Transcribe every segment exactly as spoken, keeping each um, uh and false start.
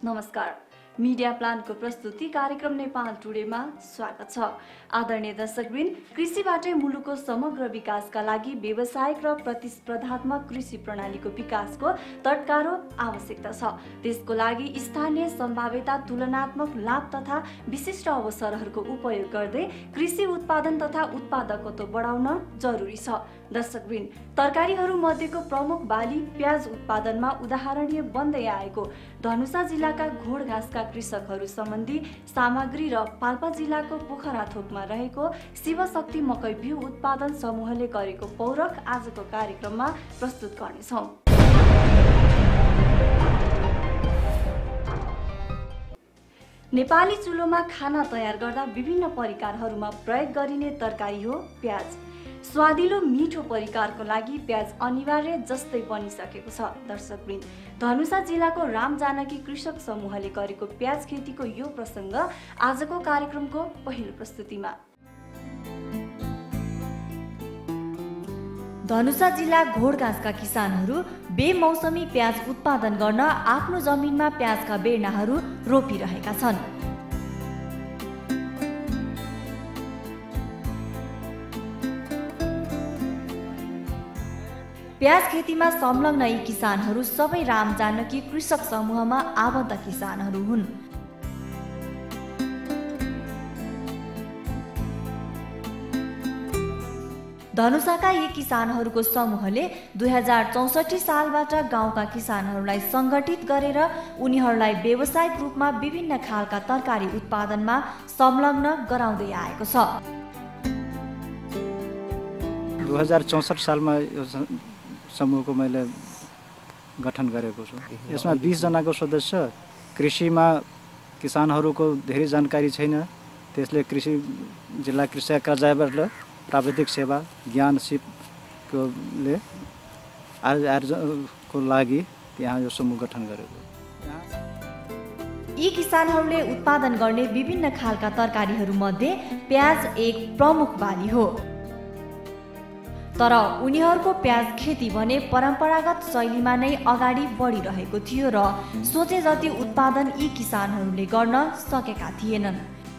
नमस्कार। मीडिया प्लानको प्रस्तुति कार्यक्रम नेपाल टुडेमा स्वागत छ। आदरणीय दर्शकवृन्द, कृषिबाटै मुलुकको समग्र विकासका लागि व्यावसायिक र प्रतिस्पर्धात्मक कृषि प्रणालीको विकासको तत्कालो आवश्यकता छ। त्यसको लागि स्थानीय सम्भाव्यता, तुलनात्मक लाभ तथा विशिष्ट अवसरहरूको उपयोग गर्दै कृषि उत्पादन तथा उत्पादकत्व बढाउन जरुरी छ। दर्शकवृन्द, तरकारीहरू मध्येको प्रमुख बाली प्याज उत्पादनमा उदाहरणीय बन्दै आएको धनुषा जिल्लाका घोडघासका कृषकहरू सम्बन्धी सामग्री र पाल्पा जिल्लाको पोखराथोकमा रहेको शिवशक्ति मकै बिउ उत्पादन समूहले गरेको पौरख आजको कार्यक्रममा प्रस्तुत गर्नेछौँ। नेपाली चुलोमा खाना तयार गर्दा विभिन्न परिकारहरूमा प्रयोग गरिने तरकारी हो प्याज। स्वादिलो मिठो परिकारको लागि प्याज अनिवार्य जस्तै बनिसकेको छ। दर्शकवृन्द, धनुषा जिल्लाको राम जानकी कृषक समूहले गरेको प्याज खेतीको यो प्रसङ्ग आजको कार्यक्रमको पहिलो प्रस्तुतिमा। धनुषा जिल्ला घोडघासका किसानहरू बेमौसमी प्याज उत्पादन गर्न आफ्नो जमिनमा प्याजका बेर्नाहरू रोपिरहेका छन्। प्याज खेतीमा संलग्न यी किसानहरू सबै राम जानकी कृषक समूहमा आबद्ध किसानहरू हुन्। धनुषाका यी किसानहरूको समूहले दुई हजार चौसठी सालबाट गाउँका किसानहरूलाई सङ्गठित गरेर उनीहरूलाई व्यावसायिक रूपमा विभिन्न खालका तरकारी उत्पादनमा संलग्न गराउँदै आएको छ। दुई हजार चौसठ सालमा समूहको मैले गठन गरेको छु। यसमा बीस जनाको सदस्य। कृषिमा किसानहरूको धेरै जानकारी छैन, त्यसले कृषि जिल्ला कृषि कार्यालयबाट प्राविधिक सेवा ज्ञान सिपको ले आर्जनको लागि यहाँ यो समूह गठन गरेको। यी किसानहरूले उत्पादन गर्ने विभिन्न खालका तरकारीहरूमध्ये प्याज एक प्रमुख बाली हो। तर उनीहरूको प्याज खेती भने परम्परागत शैलीमा नै अगाडि बढिरहेको थियो र सोचे जति उत्पादन यी किसानहरूले गर्न सकेका थिएनन्।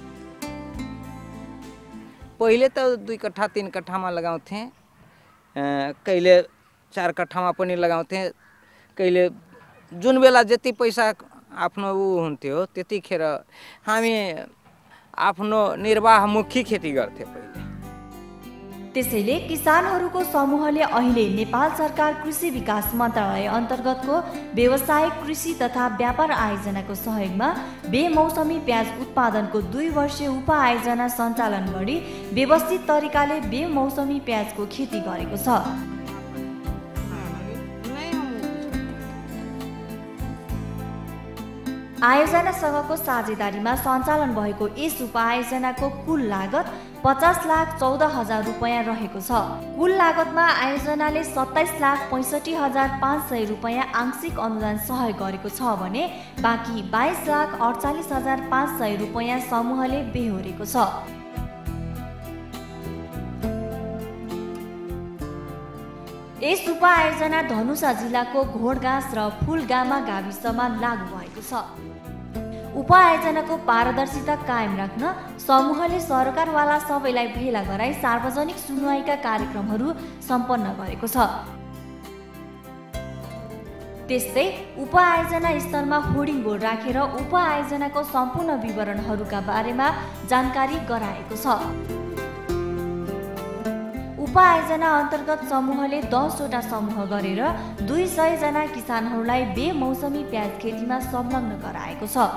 पहिले त दुई कट्ठा तीन कट्ठामा लगाउँथे, कहिले चार कट्ठामा पनि लगाउँथे, कहिले जुन बेला जति पैसा आफ्नो ऊ हुन्थ्यो त्यतिखेर हामी आफ्नो निर्वाहमुखी खेती गर्थे पहिले। त्यसैले किसानहरूको समूहले अहिले नेपाल सरकार कृषि विकास मन्त्रालय अन्तर्गतको व्यावसायिक कृषि तथा व्यापार आयोजनाको सहयोगमा बेमौसमी प्याज उत्पादनको दुई वर्षीय उपआयोजना सञ्चालन गरी व्यवस्थित तरिकाले बेमौसमी प्याजको खेती गरेको छ। आयोजनासँगको साझेदारीमा सञ्चालन भएको यस उपआयोजनाको कुल लागत पचास लाख चौध हजार रुपियाँ रहेको छ। कुल लागतमा आयोजनाले सत्ताइस लाख पैँसठी हजार पाँच सय रुपियाँ आंशिक अनुदान सहयोग गरेको छ भने बाँकी बाइस लाख अडचालिस हजार पाँच सय रुपियाँ समूहले बेहोरेको छ। यस उपआयोजना धनुषा जिल्लाको घोडघास र फुलगामा गाविसमा लागू भएको छ। उपआयोजनाको पारदर्शिता कायम राख्न समूहले सरकारवाला सबैलाई भेला गराई सार्वजनिक सुनवाईका कार्यक्रमहरू सम्पन्न गरेको छ। त्यस्तै उपआयोजना स्तरमा होर्डिङ बोर्ड राखेर उपआयोजनाको सम्पूर्ण विवरणहरूका बारेमा जानकारी गराएको छ। उपआयोजना अन्तर्गत समूहले दसवटा समूह गरेर दुई सय जना किसानहरूलाई बेमौसमी प्याज खेतीमा संलग्न गराएको छ।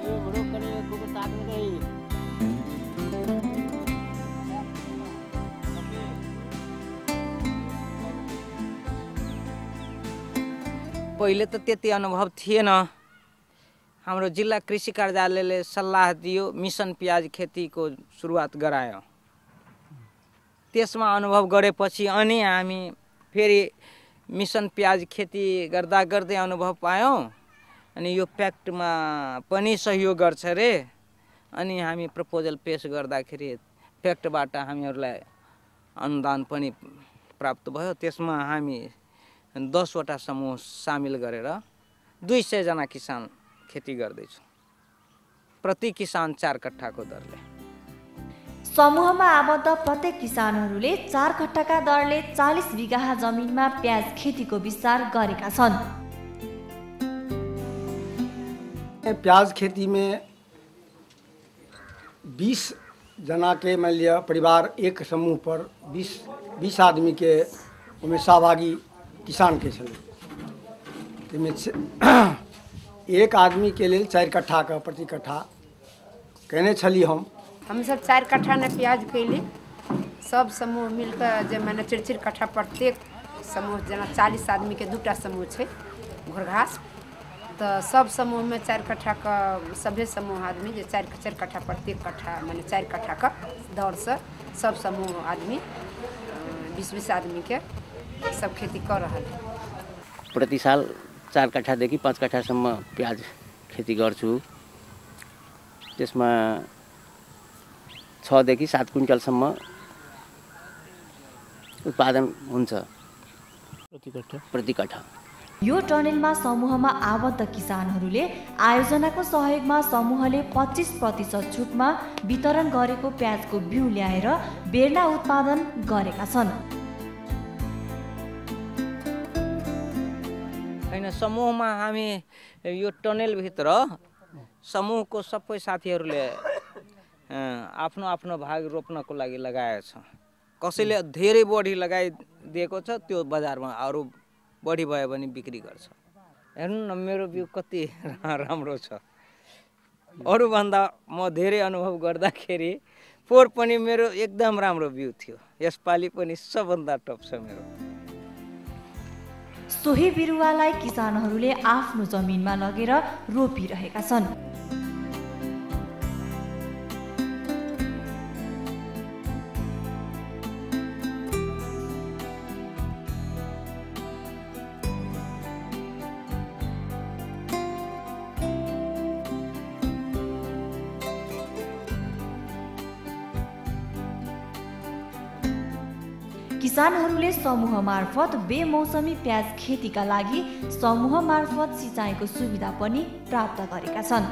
पहिले त त्यति अनुभव थिएन। हाम्रो जिल्ला कृषि कार्यालयले सल्लाह दियो, मिसन प्याज खेतीको सुरुवात गरायो। त्यसमा अनुभव गरेपछि अनि हामी फेरि मिसन प्याज खेती गर्दा गर्दै अनुभव पायौँ। अनि यो प्याक्टमा पनि सहयोग गर्छ रे। अनि हामी प्रपोजल पेश गर्दाखेरि प्याक्टबाट हामीहरूलाई अनुदान पनि प्राप्त भयो। त्यसमा हामी दसवटा समूह सामेल गरेर दुई सय जना किसान खेती गर्दैछु प्रति किसान चार कट्ठाको दरले। समूहमा आबद्ध प्रत्येक किसानहरूले चार कट्ठाका दरले चालीस बिघा जमिनमा प्याज खेतीको विस्तार गरेका छन्। प्याज खेती में बीस जना के मान लिया परिवार एक समूह पर बीस बीस आदमी के उनमें सहभागी किसान के छले। एक आदमी के लिए चार कट्ठा का प्रति कट्ठा कहने छली हम हम सब चार कट्ठा ने प्याज कैली सब समूह मिलकर जे मैंने चार चार कट्ठा प्रत्येक समूह जना चालीस आदमी के दूटा समूह है घोरघास तो सब समूह में चार कट्ठा का सभी समूह आदमी जे चार चार कट्ठा प्रत्येक कट्ठा मैंने चार कट्ठा का दौड़ से सब समूह आदमी बीस बीस आदमी के सब खेती कर रहा है। प्रति साल चार कट्ठादेखि पाँच कट्ठासम्म प्याज खेती गर्छु। त्यसमा छदेखि सात क्विन्टलसम्म उत्पादन हुन्छ प्रति कट्ठा प्रति कट्ठा। यो टनेलमा समूहमा आबद्ध किसानहरूले आयोजनाको सहयोगमा समूहले पच्चीस प्रतिशत छुटमा वितरण गरेको प्याजको बिउ ल्याएर बेर्ना उत्पादन गरेका छन्। हैन समूहमा हामी यो टनेलभित्र समूहको सबै साथीहरूले आफ्नो आफ्नो भाग रोप्नको लागि लगाएको छ। कसैले धेरै बढी लगाइदिएको छ त्यो बजारमा अरू बढी भयो भने बिक्री गर्छ। हेर्नु न मेरो बिउ कति राम्रो छ। अरूभन्दा म धेरै अनुभव गर्दाखेरि पोहोर पनि मेरो एकदम राम्रो बिउ थियो। यसपालि पनि सबभन्दा टप छ मेरो। सोही बिरुवालाई किसानहरूले आफ्नो जमिनमा लगेर रोपिरहेका छन्। किसानहरूले समूह मार्फत बेमौसमी प्याज खेतीका लागि समूह मार्फत सिँचाइको सुविधा पनि प्राप्त गरेका छन्।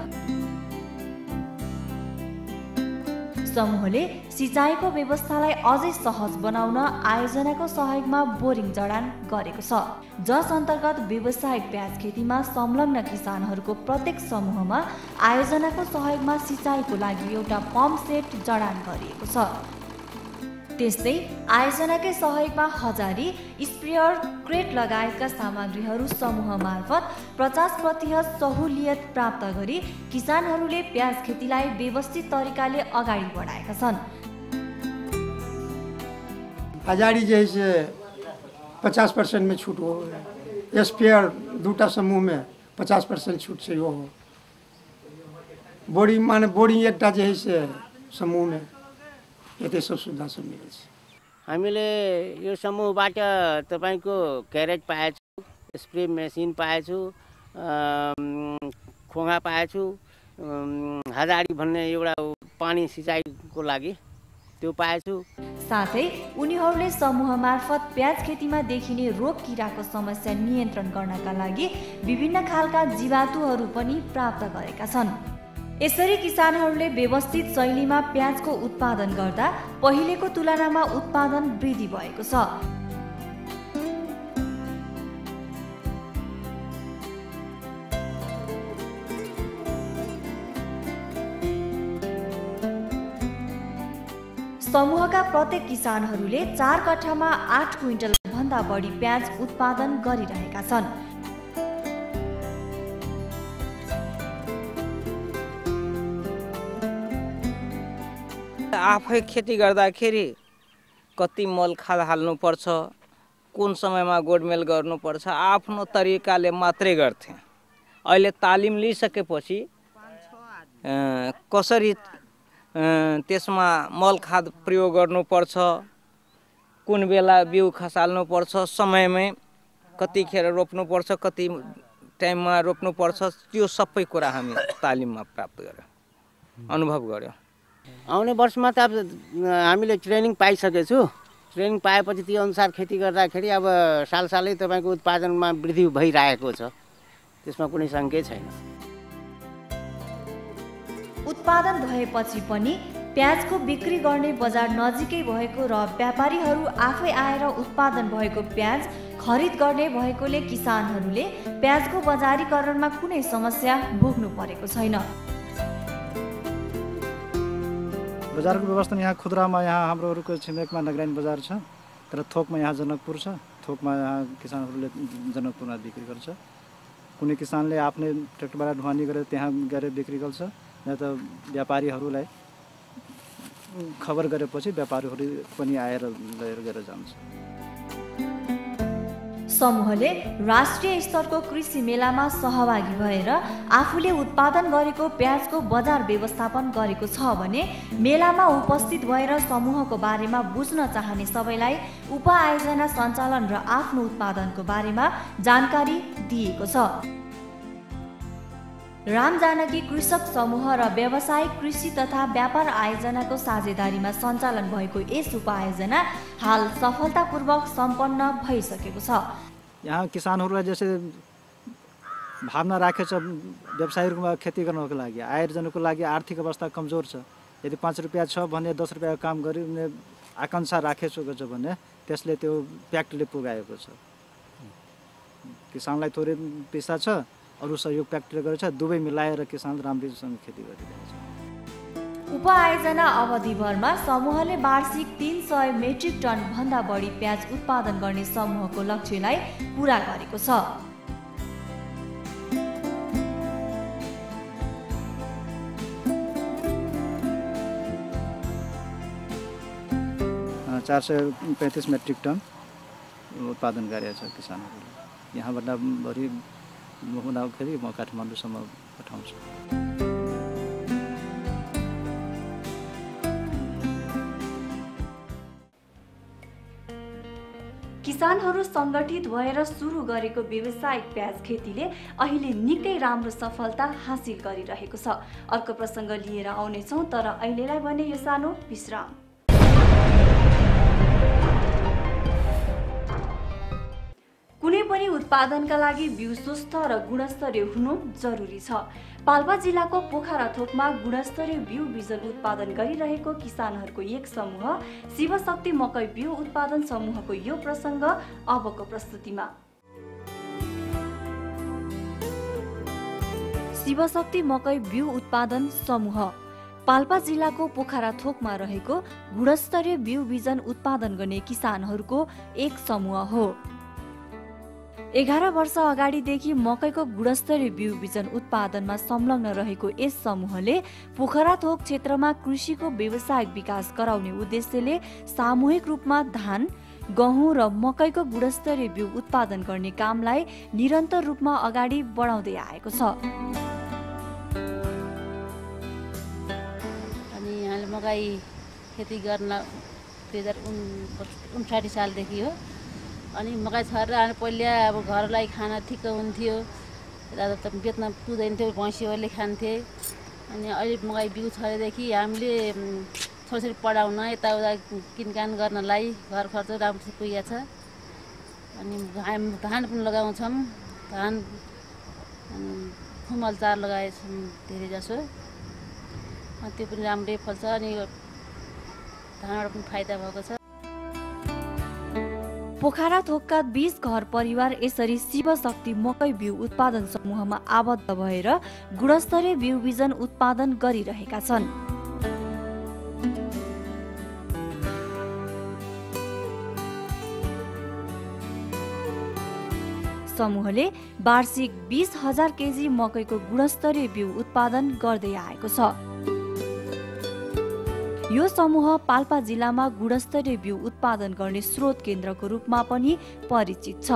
समूहले सिँचाइको व्यवस्थालाई अझै सहज बनाउन आयोजनाको सहयोगमा बोरिङ जडान गरेको छ, जस अन्तर्गत व्यावसायिक प्याज खेतीमा संलग्न किसानहरूको प्रत्येक समूहमा आयोजनाको सहयोगमा सिँचाइको लागि एउटा पम्प सेट जडान गरिएको छ। त्यस्तै आयोजनाकै सहयोगमा हजारी स्प्रेयर क्रेट लगायतका सामग्रीहरू समूह मार्फत पचास प्रतिशत सहुलियत प्राप्त गरी किसानहरूले प्याज खेतीलाई व्यवस्थित तरिकाले अगाडि बढाएका छन्। हजारी जैसे पचास परसेंट में छूट हो, स्प्रेयर दूटा समूह में पचास परसेंट छूट से हो, बोरी माने बोरी एक जैसे समूह में यतै सब सुविधा सब मिलेछ। हामीले यो समूहबाट तपाईको क्यारेज पाएछु, स्प्रे मेसिन पाएछु, खोङा पाएछु, हजारी भन्ने एउटा पानी सिँचाइको लागि त्यो पाएछु। साथै उनीहरूले समूह मार्फत प्याज खेतीमा देखिने रोग किराको समस्या नियन्त्रण गर्नका लागि विभिन्न खालका जीवाणुहरू पनि प्राप्त गरेका छन्। यसरी किसानहरूले व्यवस्थित शैलीमा प्याजको उत्पादन गर्दा पहिलेको तुलनामा उत्पादन वृद्धि भएको छ। समूहका प्रत्येक किसानहरूले चार कट्ठामा आठ क्विन्टल भन्दा बढी प्याज उत्पादन गरिरहेका छन्। आफै खेती गर्दाखेरि कति मल खाद हाल्नुपर्छ, कुन समयमा गोडमेल गर्नुपर्छ आफ्नो तरिकाले मात्रै गर्थे। अहिले तालिम लिइसकेपछि कसरी त्यसमा मल खाद प्रयोग गर्नुपर्छ, कुन बेला बिउ खसाल्नुपर्छ, समयमै कतिखेर रोप्नुपर्छ, कति टाइममा रोप्नुपर्छ, त्यो सबै कुरा हामी तालिममा प्राप्त गर्यौँ, अनुभव गर्यौँ। आउने वर्षमा त अब हामीले ट्रेनिङ पाइसकेछु। ट्रेनिङ पाएपछि त्यो अनुसार खेती गर्दाखेरि अब सालसालै तपाईँको उत्पादनमा वृद्धि भइरहेको छ, त्यसमा कुनै शङ्कै छैन। उत्पादन भएपछि पनि प्याजको बिक्री गर्ने बजार नजिकै भएको र व्यापारीहरू आफै आएर उत्पादन भएको प्याज खरिद गर्ने भएकोले किसानहरूले प्याजको बजारीकरणमा कुनै समस्या भोग्नु परेको छैन। बजारको व्यवस्था यहाँ खुद्रामा यहाँ हाम्रोहरूको छिमेकमा नगराइन बजार छ, तर थोकमा यहाँ जनकपुर छ। थोकमा यहाँ किसानहरूले जनकपुरमा बिक्री गर्छ। कुनै किसानले आफ्नै ट्र्याक्टरबाट ढुवानी गरेर त्यहाँ गएर बिक्री गर्छ, या त व्यापारीहरूलाई खबर गरेपछि व्यापारीहरू पनि आएर लिएर गएर जान्छ। समूहले राष्ट्रिय स्तरको कृषि मेलामा सहभागी भएर आफूले उत्पादन गरेको प्याजको बजार व्यवस्थापन गरेको छ भने मेलामा उपस्थित भएर समूहको बारेमा बुझ्न चाहने सबैलाई उपआयोजना सञ्चालन र आफ्नो उत्पादनको बारेमा जानकारी दिएको छ। राम जानकी कृषक समूह र व्यावसायिक कृषि तथा व्यापार आयोजनाको साझेदारीमा सञ्चालन भएको यस उपायोजना हाल सफलतापूर्वक सम्पन्न भइसकेको छ। यहाँ किसानहरूलाई जसै भावना राखेको छ व्यवसायीहरूमा खेती गर्नको लागि, आयोजनको लागि आर्थिक अवस्था कमजोर छ, यदि पाँच रुपियाँ छ भने दस रुपियाँको काम गरी उनले आकाङ्क्षा राखेको छ भने त्यसले त्यो प्याक्टले पुगाएको छ। किसानलाई थोरै पैसा छ, अरू सहयोग प्याक्टले गरेको छ, दुवै मिलाएर किसान राम्रैसँग खेती गरिरहेको छ। उपआयोजना अवधिभरमा समूहले वार्षिक तीन सय मेट्रिक टन भन्दा बढी प्याज उत्पादन गर्ने समूहको लक्ष्यलाई पूरा गरेको छ। चार सय पैँतिस मेट्रिक टन उत्पादन गरेको छ किसानहरूले। यहाँबाट बढी हुँदाखेरि म काठमाडौँसम्म पठाउँछु। किसानहरू सङ्गठित भएर सुरु गरेको व्यावसायिक प्याज खेतीले अहिले निकै राम्रो सफलता हासिल गरिरहेको छ। अर्को प्रसङ्ग लिएर आउनेछौँ, तर अहिलेलाई भने यो सानो विश्राम। कुनै पनि उत्पादनका लागि बिउ स्वस्थ र गुणस्तरीय हुनु जरुरी छ। पाल्पा जिल्लाको पोखरा थोकमा गुणस्तरीय बिउ बिजन उत्पादन गरिरहेको किसानहरूको एक समूह शिवशक्ति मकै बिउ उत्पादन समूहको यो प्रसङ्ग अबको प्रस्तुतिमा। शिवशक्ति मकै बिउ उत्पादन समूह पाल्पा जिल्लाको पोखरा थोकमा रहेको गुणस्तरीय बिउ बिजन उत्पादन गर्ने किसानहरूको एक समूह हो। एघार वर्ष अगाडिदेखि मकैको गुणस्तरीय बिउ बिजन उत्पादनमा संलग्न रहेको यस समूहले पोखरा थोक क्षेत्रमा कृषिको व्यावसायिक विकास गराउने उद्देश्यले सामूहिक रूपमा धान, गहुँ र मकैको गुणस्तरीय बिउ उत्पादन गर्ने कामलाई निरन्तर रूपमा अगाडि बढाउँदै आएको छ। अनि यहाँले मकै खेती गर्न दुई हजार उन्साठी सालदेखि हो। अनि मकै छरेर पहिला अब घरलाई खाना ठिक्क हुन्थ्यो, त बेच्न पुग्दैन्थ्यो, भैँसीहरूले खान्थे। अनि अहिले मकै बिउ छरेदेखि हामीले छोराछोरी पढाउन यताउता किनकान गर्नलाई घर खर्च राम्रोसित पुगेको छ। अनि हामी धान पनि लगाउँछौँ, धान फुमल चार लगाएछौँ धेरै जसो, त्यो पनि राम्रै फल्छ। अनि धानबाट पनि फाइदा भएको छ। पोखरा थोकका बीस घर परिवार यसरी शिवशक्ति मकै बिउ उत्पादन समूहमा आबद्ध भएर गुणस्तरीय बिउ बिजन उत्पादन गरिरहेका छन्। समूहले वार्षिक बीस हजार केजी मकैको गुणस्तरीय बिउ उत्पादन गर्दै आएको छ। यो समूह पाल्पा जिल्लामा गुणस्तरीय बिउ उत्पादन गर्ने स्रोत केन्द्रको रूपमा पनि परिचित छ।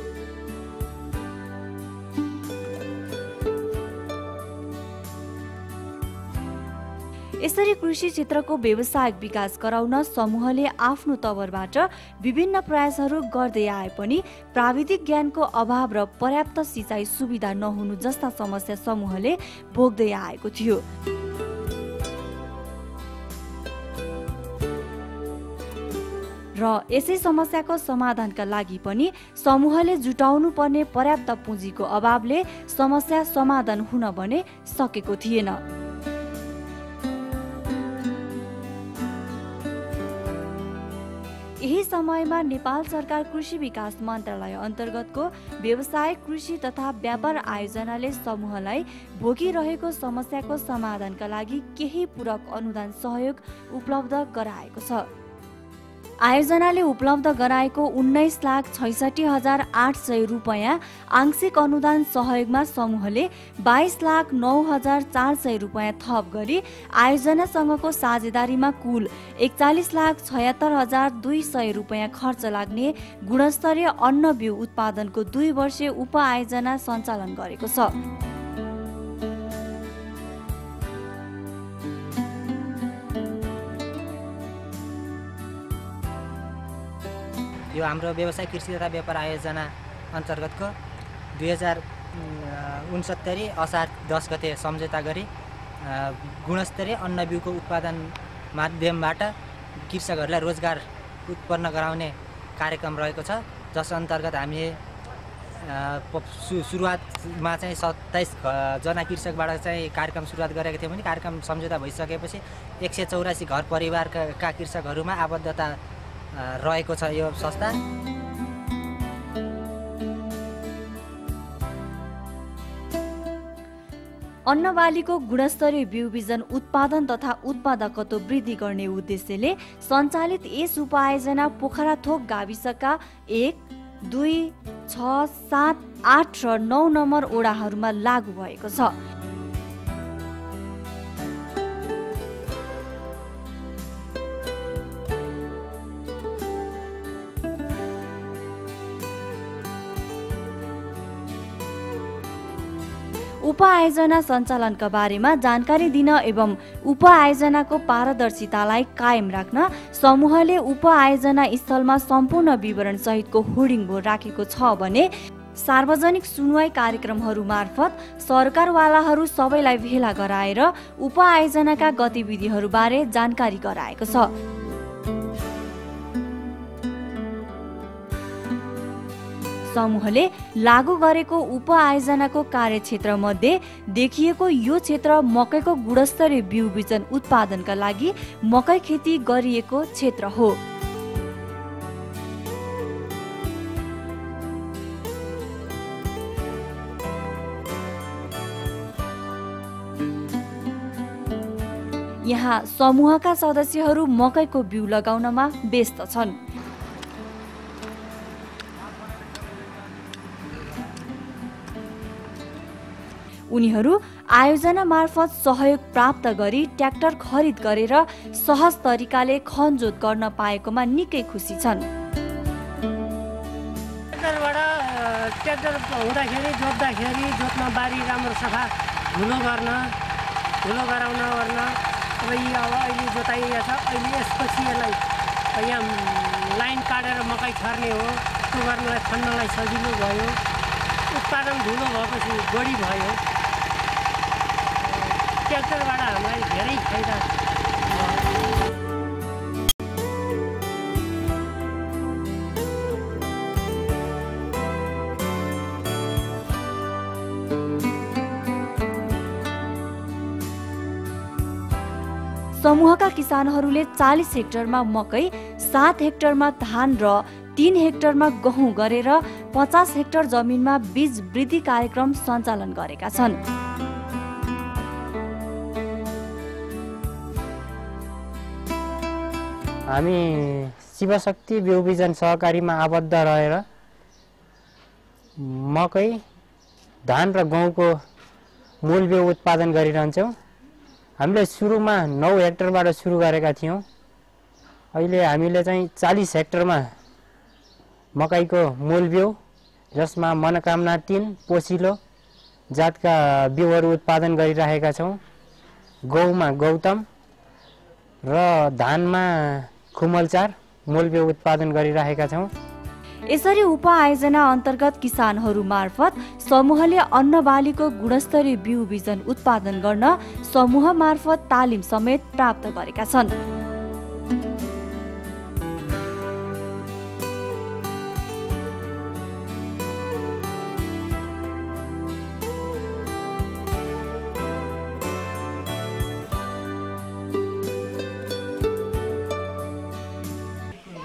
यसरी कृषि क्षेत्रको व्यावसायिक विकास गराउन समूहले आफ्नो तवरबाट विभिन्न प्रयासहरू गर्दै आए पनि प्राविधिक ज्ञानको अभाव र पर्याप्त सिँचाइ सुविधा नहुनु जस्ता समस्या समूहले भोग्दै आएको थियो। र यसै समस्याको समाधानका लागि पनि समूहले जुटाउनु पर्ने पर्याप्त पुँजीको अभावले समस्या समाधान हुन भने सकेको थिएन। केही समयमा नेपाल सरकार कृषि विकास मन्त्रालय अन्तर्गतको व्यवसाय कृषि तथा व्यापार आयोजनाले समूहलाई भोगिरहेको समस्याको समाधानका लागि केही पूरक अनुदान सहयोग उपलब्ध गराएको छ। आयोजनाले उपलब्ध गराएको उन्नाइस लाख छैसठी हजार आठ सय रुपियाँ आंशिक अनुदान सहयोगमा समूहले बाइस लाख नौ हजार चार सय रुपियाँ थप गरी आयोजनासँगको साझेदारीमा कुल एकचालिस लाख छयत्तर हजार दुई सय रुपियाँ खर्च लाग्ने गुणस्तरीय अन्न बिउ उत्पादनको दुई वर्षीय उपआयोजना सञ्चालन गरेको छ। यो हाम्रो व्यवसाय कृषि तथा व्यापार आयोजना अन्तर्गतको दुई हजार उनसत्तरी असार दस गते सम्झौता गरी गुणस्तरीय अन्न बिउको उत्पादन माध्यमबाट कृषकहरूलाई रोजगार उत्पन्न गराउने कार्यक्रम रहेको छ, जस अन्तर्गत हामीले सुरुवातमा चाहिँ सत्ताइस जना कृषकबाट चाहिँ कार्यक्रम सुरुवात गरेका थियौँ भने कार्यक्रम सम्झौता भइसकेपछि एक सय चौरासी घर परिवारका कृषकहरूमा आबद्धता रहेको छ यो संस्था। अन्नबालीको गुणस्तरीय बिउ बिजन उत्पादन तथा उत्पादकत्व वृद्धि गर्ने उद्देश्यले सञ्चालित यस उपायोजना पोखराथोक गाविसका एक, दुई, छ, सात, आठ र नौ नम्बर ओडाहरूमा लागू भएको छ। उपआयोजना सञ्चालनका बारेमा जानकारी दिन एवं उपआयोजनाको पारदर्शितालाई कायम राख्न समूहले उपआयोजना स्थलमा सम्पूर्ण विवरण सहितको होर्डिङ बोर्ड राखेको छ भने सार्वजनिक सुनवाई कार्यक्रमहरू मार्फत सरकारवालाहरू सबैलाई भेला गराएर उपआयोजनाका गतिविधिहरूबारे जानकारी गराएको छ। समूहले लागू गरेको उपआयोजनाको कार्यक्षेत्र मध्ये देखिएको यो क्षेत्र मकैको गुणस्तरीय बिउ बिजन उत्पादनका लागि मकै खेती गरिएको क्षेत्र हो। यहाँ समूहका सदस्यहरू मकैको बिउ लगाउनमा व्यस्त छन्। उनीहरू आयोजना मार्फत सहयोग प्राप्त गरी ट्र्याक्टर खरिद गरेर सहज तरिकाले खनजोत गर्न पाएकोमा निकै खुसी छन्। ट्र्याक्टरबाट ट्र्याक्टर हुँदाखेरि जोत्दाखेरि जोत्न बारी राम्रो सफा धुलो गर्न धुलो गराउन गर्न अब यी अब अहिले जोताइएको छ। अहिले यसपछि यसलाई यहाँ लाइन काटेर मकै छर्ने हो, त्यो गर्नलाई खन्नलाई सजिलो भयो। उत्पादन धुलो भएपछि बढी भयो। ट्र्याक्टरबाट हामीलाई धेरै फाइदा समूहका किसानहरूले चालीस हेक्टरमा मकै, सात हेक्टरमा धान र तीन हेक्टरमा गहुँ गरेर पचास हेक्टर जमिनमा बीज वृद्धि कार्यक्रम सञ्चालन गरेका छन्। हामी शिवशक्ति बिउ बिजन सहकारीमा आबद्ध रहेर मकै, धान र गहुँको मूल बिउ उत्पादन गरिरहन्छौँ। हामीले सुरुमा नौ हेक्टरबाट सुरु गरेका थियौँ। अहिले हामीले चाहिँ चालीस हेक्टरमा मकैको मूल बिउ, जसमा मनोकामना तीन पोसिलो जातका बिउहरू उत्पादन गरिरहेका छौँ। गहुँमा गौतम र धानमा खुमलचार मूल बिउ उत्पादन गरिरहेका छौँ। यसरी उपआयोजना अन्तर्गत किसानहरू मार्फत समूहले अन्नबालीको गुणस्तरीय बिउ बिजन उत्पादन गर्न समूह मार्फत तालिम समेत प्राप्त गरेका छन्।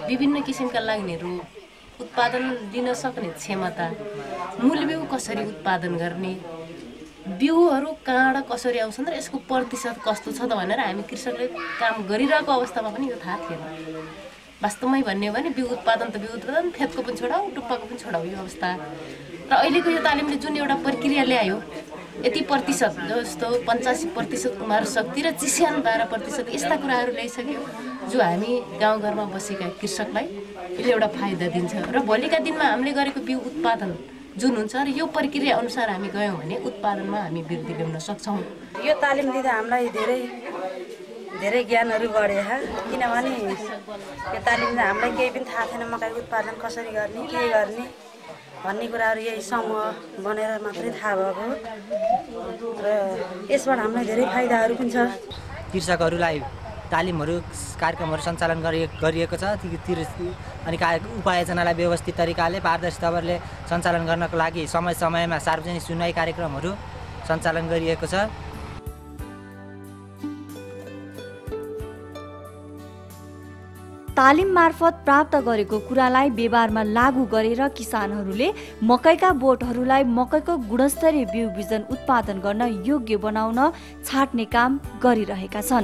विभिन्न किसिमका लाग्नेहरू उत्पादन दिन सक्ने क्षमता, मूलबिउ कसरी उत्पादन गर्ने, बिउहरू कहाँबाट कसरी आउँछन् र यसको प्रतिशत कस्तो छ त भनेर हामी कृषकले काम गरिरहेको अवस्थामा पनि यो थाहा थिएन। वास्तवमै भन्ने हो भने बिउ उत्पादन त बिउ उत्पादन, फेदको पनि छोडाऊ, टुप्पाको पनि छोडाऊ यो अवस्था। र अहिलेको यो तालिमले जुन एउटा प्रक्रिया ल्यायो, यति प्रतिशत जस्तो पचासी प्रतिशत उमार शक्ति र चिस्यान बाह्र प्रतिशत यस्ता कुराहरू ल्याइसक्यो जो हामी गाउँघरमा बसेका कृषकलाई यसले एउटा फाइदा दिन्छ। र भोलिका दिनमा हामीले गरेको बिउ उत्पादन जुन हुन्छ र यो प्रक्रिया अनुसार हामी गयौँ भने उत्पादनमा हामी वृद्धि ल्याउन सक्छौँ। यो तालिम दिँदा हामीलाई धेरै धेरै ज्ञानहरू बढे हा, किनभने यो तालिम दिँदा हामीलाई केही पनि थाहा थिएन मकै उत्पादन कसरी गर्ने, के गर्ने भन्ने कुराहरू यही समूह बनेर मात्रै थाहा भएको र यसबाट हामीलाई धेरै फाइदाहरू पनि छ। कृषकहरूलाई तालिमहरू कार्यक्रमहरू सञ्चालन गरिएको छ अनि उपायोजनालाई व्यवस्थित तरिकाले पारदर्शी तवरले सञ्चालन गर्नको लागि समय समयमा सार्वजनिक सुनवाई कार्यक्रमहरू सञ्चालन गरिएको छ। तालिम मार्फत प्राप्त गरेको कुरालाई व्यवहारमा लागू गरेर किसानहरूले मकैका बोटहरूलाई मकैको गुणस्तरीय बिउ बिजन उत्पादन गर्न योग्य बनाउन छाट्ने काम गरिरहेका छन्।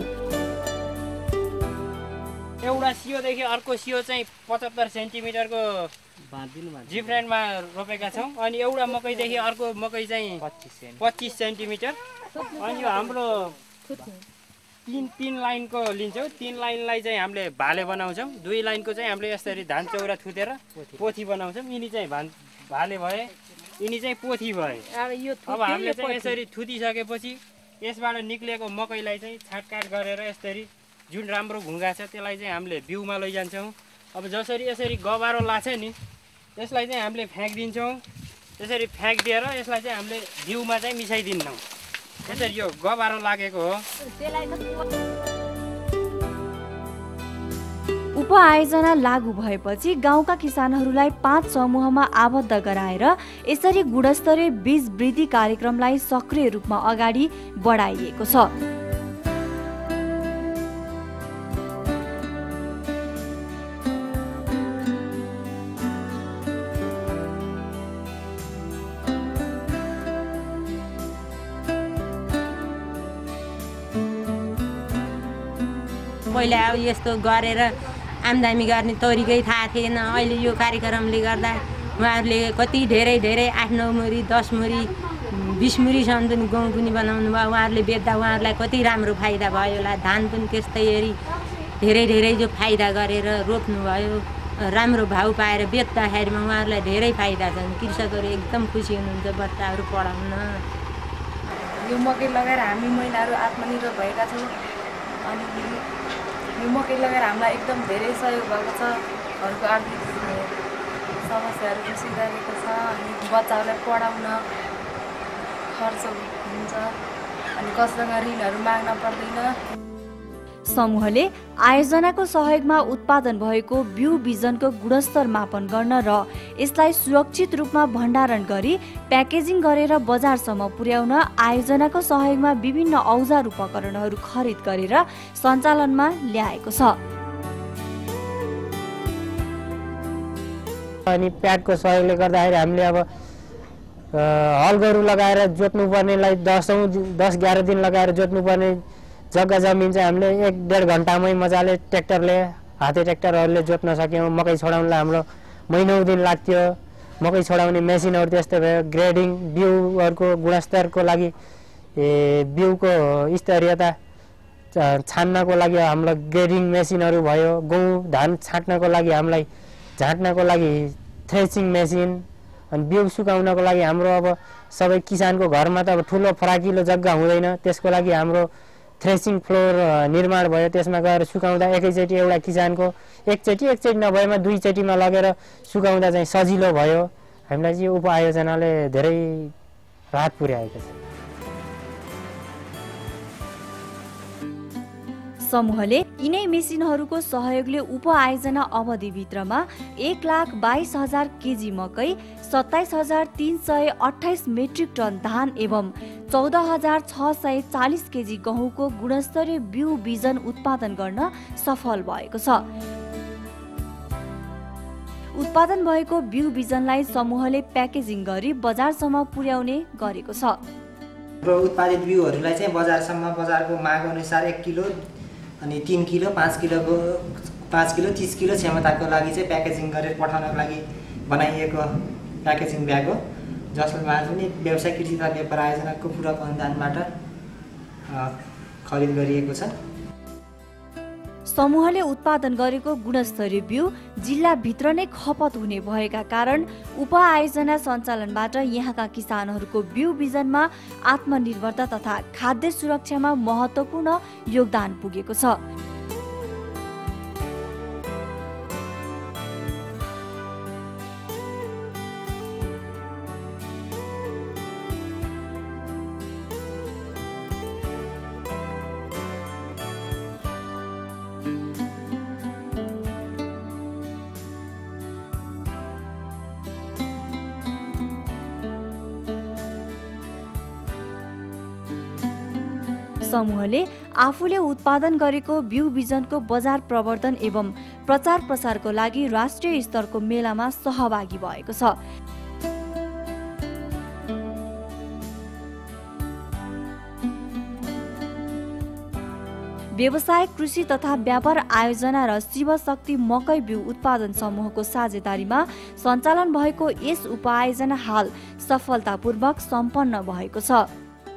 एउटा सियोदेखि अर्को सियो चाहिँ पचहत्तर सेन्टिमिटरको डिफ्रेन्टमा रोपेका छौँ अनि एउटा मकैदेखि अर्को मकै चाहिँ पच्चिस सेन्टिमिटर अनि यो हाम्रो तिन तिन लाइनको लिन्छौँ। तिन लाइनलाई चाहिँ हामीले भाले बनाउँछौँ, दुई लाइनको चाहिँ हामीले यसरी धान चौरा थुतेर पोथी बनाउँछौँ। यिनी चाहिँ भान भाले भए, यिनी चाहिँ पोथी भए। अब हामीले चाहिँ यसरी थुतिसकेपछि यसबाट निक्लिएको मकैलाई चाहिँ छाटकाट गरेर यसरी जुन राम्रो घुङ्गा छ त्यसलाई चाहिँ हामीले बिउमा लैजान्छौँ। अब जसरी यसरी गबारो लाग्छ नि यसलाई चाहिँ हामीले फ्याँकिदिन्छौँ। यसरी फ्याँकिदिएर यसलाई चाहिँ हामीले बिउमा चाहिँ मिसाइदिन्छौँ। यसरी यो गबारो लागेको हो। उपआयोजना लागू भएपछि गाउँका किसानहरूलाई पाँच समूहमा आबद्ध गराएर यसरी गुणस्तरीय बीज वृद्धि कार्यक्रमलाई सक्रिय रूपमा अगाडि बढाइएको छ। पहिला अब यस्तो गरेर आम्दानी गर्ने तरिकै थाहा थिएन। अहिले यो कार्यक्रमले गर्दा उहाँहरूले कति धेरै धेरै आठ नौ मुरी दस मुरी बिस मुरीसम्म पनि गहुँ पनि बनाउनु भयो। उहाँहरूले बेच्दा उहाँहरूलाई कति राम्रो फाइदा भयो होला। धान पनि त्यस्तै हेरी धेरै धेरै जो फाइदा गरेर रोप्नुभयो, राम्रो भाउ पाएर बेच्दाखेरिमा उहाँहरूलाई धेरै फाइदा छन्। कृषकहरू एकदम खुसी हुनुहुन्छ बच्चाहरू पढाउन। यो मकै लगाएर हामी महिलाहरू आत्मनिर्भर भएका छौँ अनि यो मकै लगाएर हामीलाई एकदम धेरै सहयोग भएको छ। घरको आर्थिक समस्याहरू पनि सुधारेको छ अनि बच्चाहरूलाई पढाउन खर्च हुन्छ अनि कसैसँग ऋणहरू माग्न पर्दैन। समूहले आयोजनाको सहयोगमा उत्पादन भएको बिउ बिजनको गुणस्तर मापन गर्न र यसलाई सुरक्षित रूपमा भण्डारण गरी प्याकेजिङ गरेर बजारसम्म पुर्याउन आयोजनाको सहयोगमा विभिन्न औजार उपकरणहरू खरिद गरेर सञ्चालनमा ल्याएको छ। अनि प्याडको सहयोगले गर्दाखेरि हामीले अब हल गोरु लगाएर जोत्नु पर्नेलाई दसौँ दस एघार दिन लगाएर जोत्नु पर्ने जग्गा जमिन चाहिँ हामीले एक डेढ घन्टामै मजाले ट्र्याक्टरले हाते ट्र्याक्टरहरूले जोत्न सक्यौँ। मकै छोडाउनलाई हाम्रो महिनौ दिन लाग्थ्यो। मकै छोडाउने मेसिनहरू त्यस्तै भयो। ग्रेडिङ बिउहरूको गुणस्तरको लागि बिउको स्तरीयता छान्नको लागि हामीलाई ग्रेडिङ मेसिनहरू भयो। गहुँ धान छाट्नको लागि हामीलाई झाँट्नको लागि थ्रेसिङ मेसिन अनि बिउ सुकाउनको लागि हाम्रो अब सबै किसानको घरमा त अब ठुलो फराकिलो जग्गा हुँदैन। त्यसको लागि हाम्रो थ्रेसिङ फ्लोर निर्माण भयो। त्यसमा गएर सुकाउँदा एकैचोटि एउटा किसानको एकचोटि एकचोटि नभएमा दुईचोटिमा लगेर सुकाउँदा चाहिँ सजिलो भयो। हामीलाई चाहिँ उपआयोजनाले धेरै राहत पुर्याएको छ। समूहले यिनै मेसिनहरूको सहयोगले उपआयोजना अवधिभित्रमा एक लाख बाइस हजार केजी मकै, सत्ताइस हजार तीन सय अठाइस मेट्रिक टन धान एवं चौध हजार छ सय चालिस केजी गहुँको गुणस्तरीय बिउ बिजन उत्पादन गर्न सफल भएको छ। उत्पादन भएको बिउ बिजनलाई समूहले प्याकेजिङ गरी बजारसम्म पुर्याउने गरेको छ। र उत्पादित बिउहरूलाई चाहिँ बजारसम्म बजारको माग अनुसार एक किलो अनि तीन किलो पाँच किलोको पाँच किलो तीस किलो क्षमताको लागि चाहिँ प्याकेजिङ गरेर पठाउनको लागि बनाइएको प्याकेजिङ ब्याग हो, जसमा पनि व्यवसाय कृषि तथा व्यापार आयोजनाको पूरक अनुदानबाट खरिद गरिएको छ। समूहले उत्पादन गरेको गुणस्तरीय बिउ जिल्लाभित्र नै खपत हुने भएका कारण उपआयोजना सञ्चालनबाट यहाँका किसानहरूको बिउ बिजनमा आत्मनिर्भरता तथा खाद्य सुरक्षामा महत्त्वपूर्ण योगदान पुगेको छ। समूहले आफूले उत्पादन गरेको बिउ बिजनको बजार प्रवर्धन एवं प्रचार प्रसारको लागि राष्ट्रिय स्तरको मेलामा सहभागी भएको छ। व्यवसाय कृषि तथा व्यापार आयोजना र शिवशक्ति मकै बिउ उत्पादन समूहको साझेदारीमा सञ्चालन भएको यस उपआयोजना हाल सफलतापूर्वक सम्पन्न भएको छ।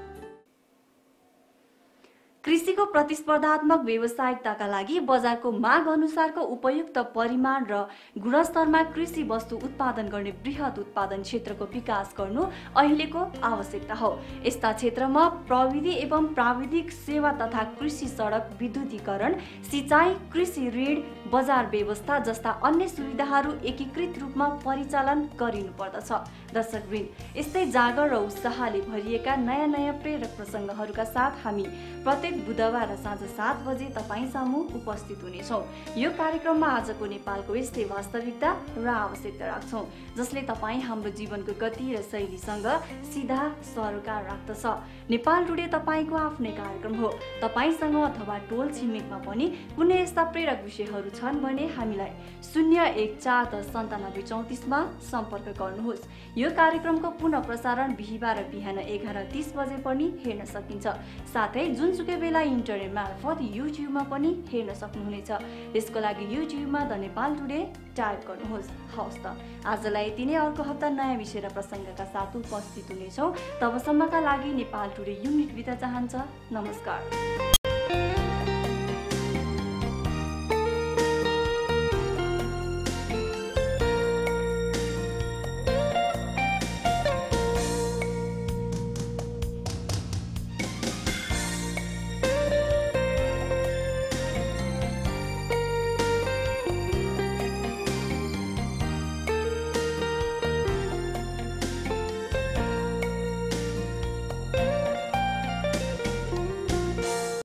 कृषिको प्रतिस्पर्धात्मक व्यावसायिकताका लागि बजारको माग अनुसारको उपयुक्त परिमाण र गुणस्तरमा कृषि वस्तु उत्पादन गर्ने बृहत उत्पादन क्षेत्रको विकास गर्नु अहिलेको आवश्यकता हो। यस्ता क्षेत्रमा प्रविधि एवं प्राविधिक सेवा तथा कृषि सडक विद्युतीकरण, सिँचाइ, कृषि ऋण, बजार व्यवस्था जस्ता अन्य सुविधाहरू एकीकृत रूपमा परिचालन गरिनु पर्दछ। दर्शकवृन्द, यस्तै जागर र उत्साहले भरिएका नयाँ नयाँ प्रेरक प्रसङ्गहरूका साथ हामी प्रत्येक बुधबार साँझ सात बजे तपाईँ सामु उपस्थित हुनेछौँ। यो कार्यक्रममा आजको नेपालको यस्तै वास्तविकता र आवश्यकता राख्छौँ, जसले तपाईँ हाम्रो जीवनको गति र शैलीसँग सिधा सरोकार राख्दछ। नेपाल टुडे तपाईँको आफ्नै कार्यक्रम हो। तपाईँसँग अथवा टोल छिमेकमा पनि कुनै यस्ता प्रेरक विषयहरू छन् भने हामीलाई शून्य एक चार दस सन्तानब्बे चौतिसमा सम्पर्क गर्नुहोस्। यो कार्यक्रमको पुनः प्रसारण बिहिबार बिहान एघार तिस बजे पनि हेर्न सकिन्छ। साथै जुनसुकै बेला इन्टरनेट मार्फत युट्युबमा पनि हेर्न सक्नुहुनेछ। त्यसको लागि युट्युबमा द नेपाल टुडे टाइप गर्नुहोस्। हवस् त, आजलाई यति नै। अर्को हप्ता नयाँ विषय र प्रसङ्गका साथ उपस्थित हुनेछौँ। तबसम्मका लागि नेपाल टुडे युनिट बिदा चाहन्छ। नमस्कार।